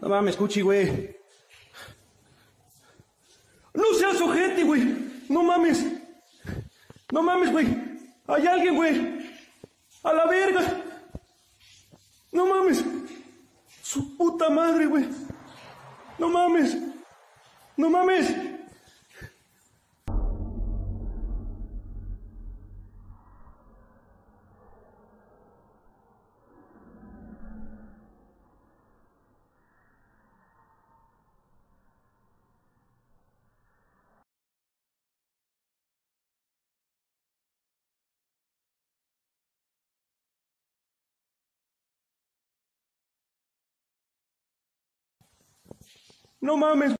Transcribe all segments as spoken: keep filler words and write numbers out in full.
No mames, Cuchi, güey. No seas ojete, güey. No mames. No mames, güey. Hay alguien, güey. A la verga. No mames. Su puta madre, güey. No mames. No mames. No mames.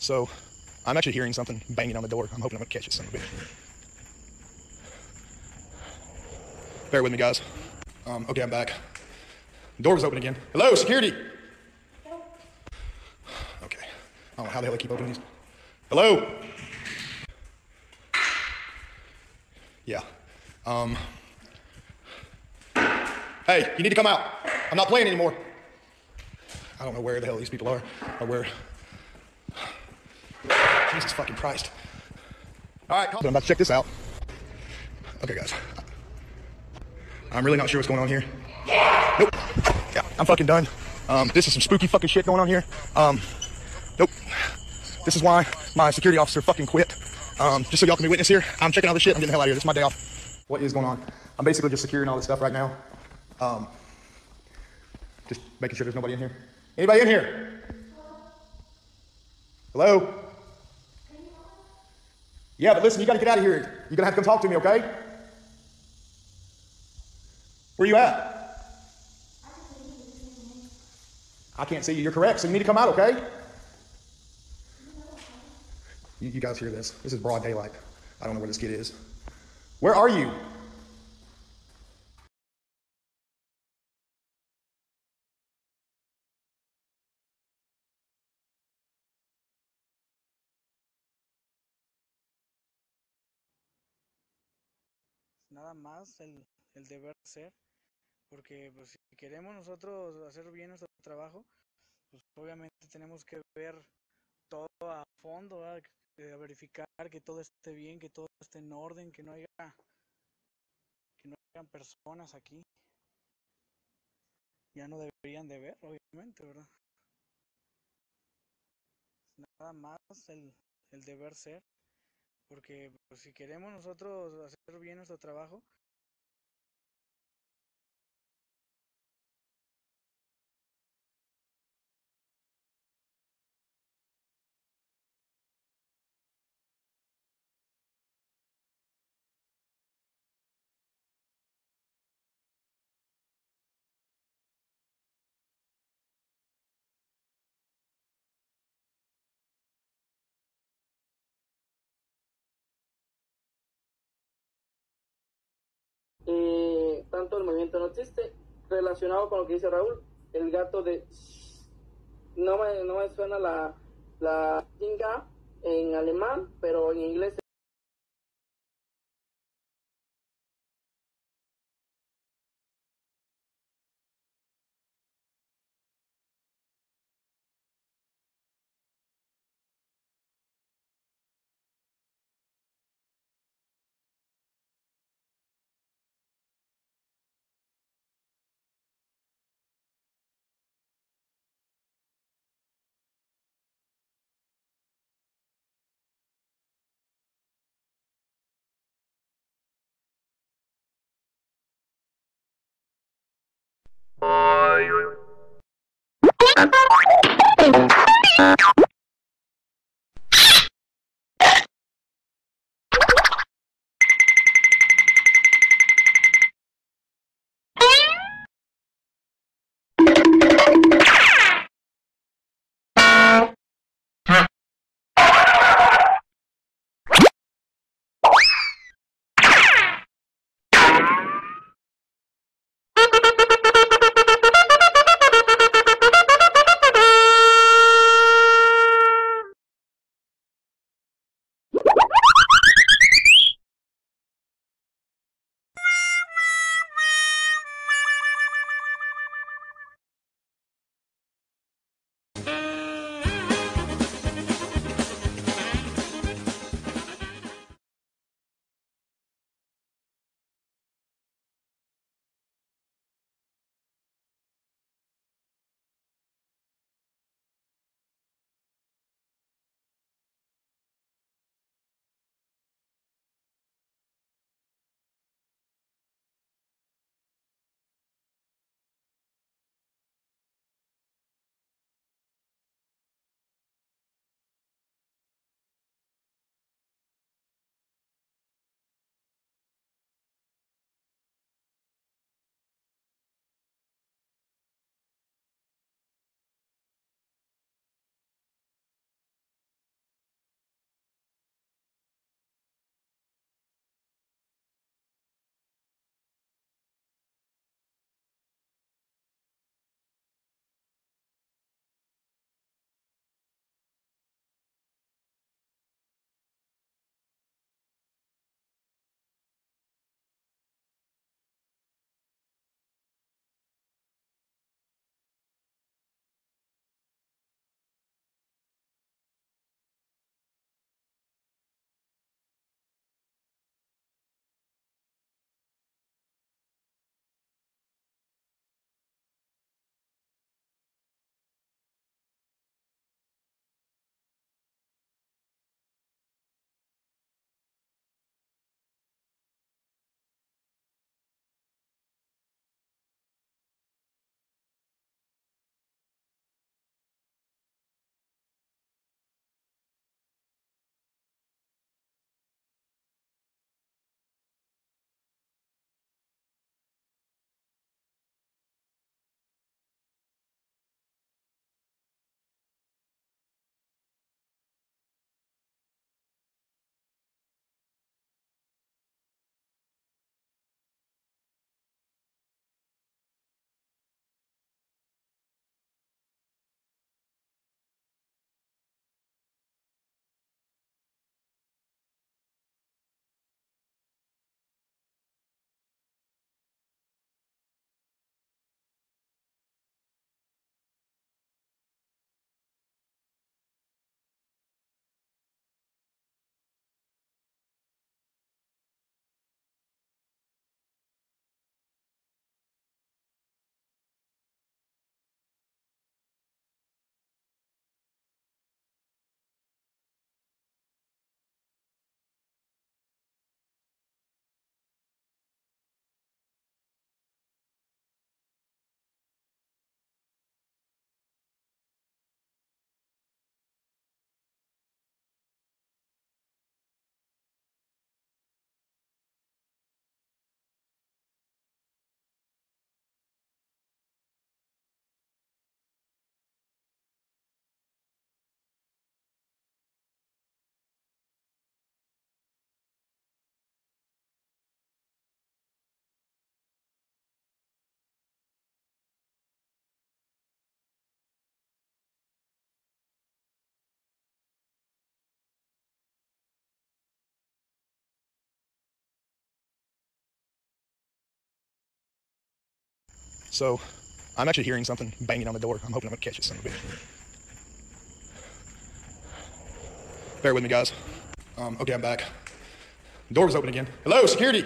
So I'm actually hearing something banging on the door. I'm hoping I'm gonna catch it son of a bitch. Bear with me, guys. Um, okay, I'm back. The door was open again. Hello, security. Okay. I don't know how the hell I keep opening these. Hello. Yeah. Um. Hey, you need to come out. I'm not playing anymore. I don't know where the hell these people are, or where. Jesus fucking Christ. All right, I'm about to check this out. Okay, guys. I'm really not sure what's going on here. Nope. Yeah, I'm fucking done. Um, this is some spooky fucking shit going on here. Um, nope. This is why my security officer fucking quit. Um, just so y'all can be witness here. I'm checking all this shit. I'm getting the hell out of here. This is my day off. What is going on? I'm basically just securing all this stuff right now. Um, just making sure there's nobody in here. Anybody in here? Hello? Yeah, but listen, you gotta get out of here. You're gonna have to come talk to me, okay? Where you at? I can't see you. You're correct, so you need to come out, okay? You, you guys hear this? This is broad daylight. I don't know where this kid is. Where are you? Nada más el, el deber ser, porque pues, si queremos nosotros hacer bien nuestro trabajo, pues obviamente tenemos que ver todo a fondo, ¿verdad? Eh, verificar que todo esté bien, que todo esté en orden, que no haya, que no hayan personas aquí. Ya no deberían de ver, obviamente, ¿verdad? Nada más el, el deber ser, porque pues, si queremos nosotros hacer bien nuestro trabajo, eh, tanto el movimiento no existe, relacionado con lo que dice Raúl, el gato de no me, no me suena la la chinga en alemán, pero en inglés So, I'm actually hearing something banging on the door. I'm hoping I'm gonna catch it son of a bitch. Bear with me, guys. Um, okay, I'm back. The door was open again. Hello, security!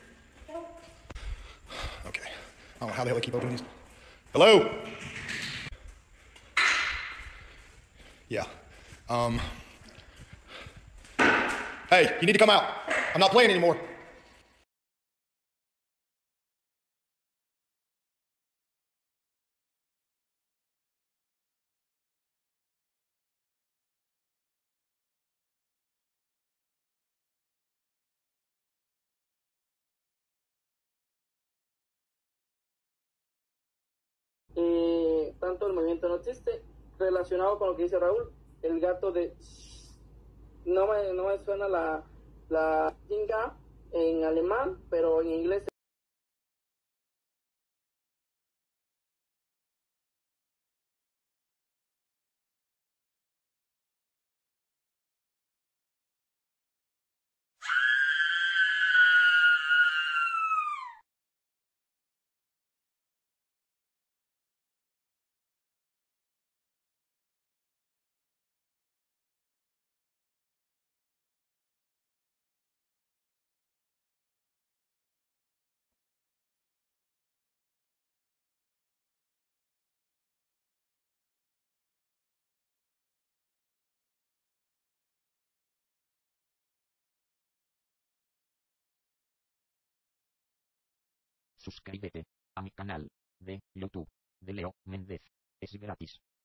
Okay. I don't know how the hell they keep opening these. Hello? Yeah. Um. Hey, you need to come out. I'm not playing anymore. Eh, tanto el movimiento no existe, relacionado con lo que dice Raúl, el gato de no me, no me suena la la chinga en alemán, pero en inglés. Suscríbete a mi canal de YouTube de Leo Méndez. Es gratis.